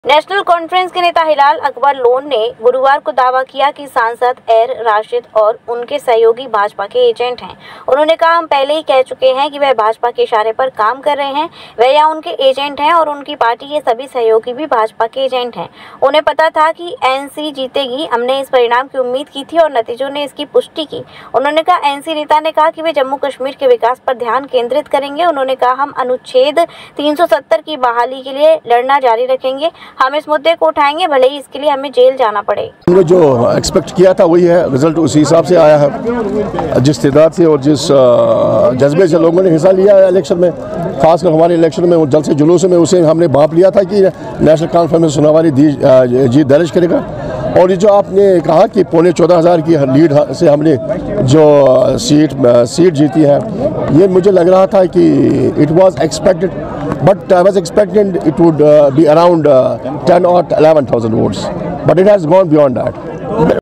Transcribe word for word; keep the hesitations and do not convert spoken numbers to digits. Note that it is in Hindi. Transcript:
नेशनल कॉन्फ्रेंस के नेता हिलाल अकबर लोन ने गुरुवार को दावा किया कि सांसद एर राशिद और उनके सहयोगी भाजपा के एजेंट हैं। उन्होंने कहा, हम पहले ही कह चुके हैं कि वह भाजपा के इशारे पर काम कर रहे हैं। वह या उनके एजेंट हैं और उनकी पार्टी के सभी सहयोगी भी भाजपा के एजेंट हैं। उन्हें पता था कि एनसी जीतेगी। हमने इस परिणाम की उम्मीद की थी और नतीजों ने इसकी पुष्टि की। उन्होंने कहा, एनसी नेता ने कहा कि वे जम्मू कश्मीर के विकास पर ध्यान केंद्रित करेंगे। उन्होंने कहा, हम अनुच्छेद तीन सौ सत्तर की बहाली के लिए लड़ना जारी रखेंगे। हम इस मुद्दे को उठाएंगे, भले ही इसके लिए हमें जेल जाना पड़े। हमने जो एक्सपेक्ट किया था वही है, रिजल्ट उसी हिसाब से आया है। जिस तादाद से और जिस जज्बे से लोगों ने हिस्सा लिया है इलेक्शन में, खासकर हमारे इलेक्शन में जल से जुलूस में, उसे हमने भांप लिया था कि नेशनल कॉन्फ्रेंस में सुनावारी जीत दर्ज करेगा। और ये जो आपने कहा कि पौने चौदह हज़ार की लीड से हमने जो सीट सीट जीती है, ये मुझे लग रहा था कि it was expected, but I was expecting it would uh, be around uh, ten or eleven thousand votes, but it has gone beyond that.